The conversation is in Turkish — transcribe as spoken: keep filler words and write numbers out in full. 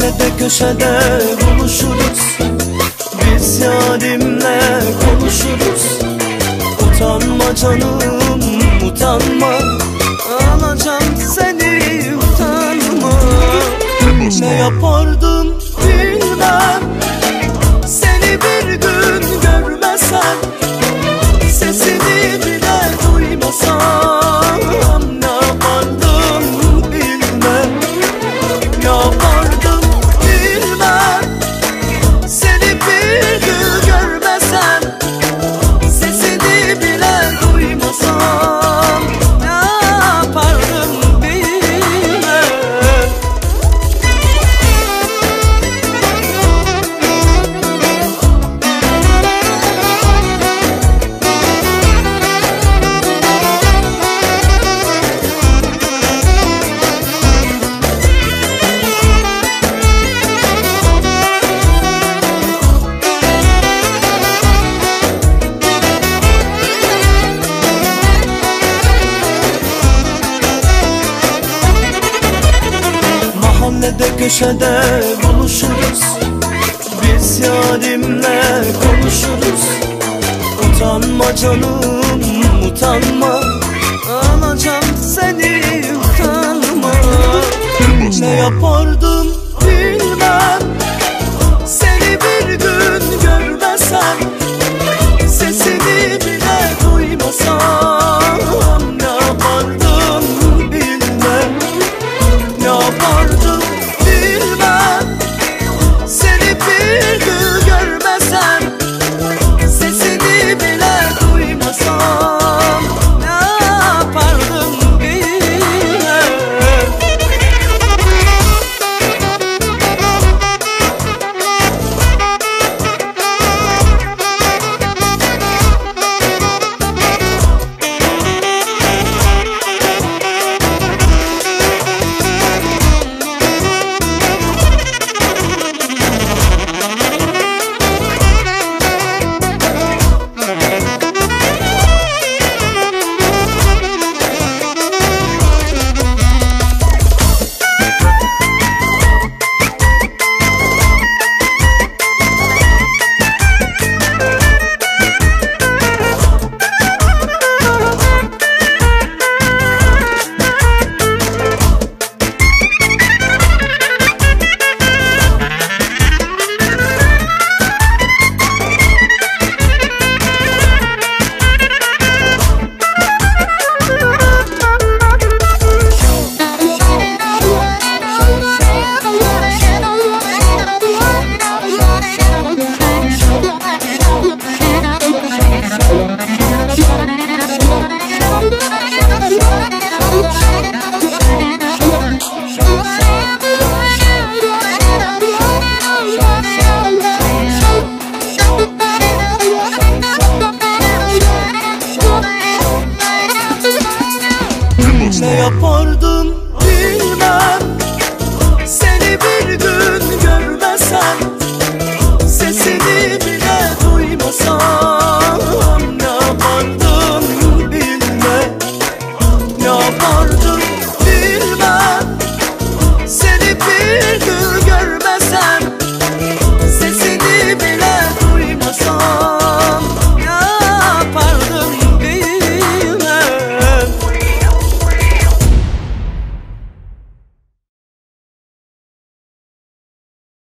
Mahallede köşede buluşuruz, biz yarimle konuşuruz. Utanma canım utanma, alacağım seni utanma. Ne yapardım bilmem, seni bir gün görmesem, sesini bile duymasam. Ne yapardım bilmem, ne yapardım bilmem, seni bir gün görmesem, sesini bile duymasam. Ne yapardım bilmem. Mahallede köşede buluşuruz, biz yarimle konuşuruz. Utanma canım utanma, alacağım seni utanma. Ne yapardım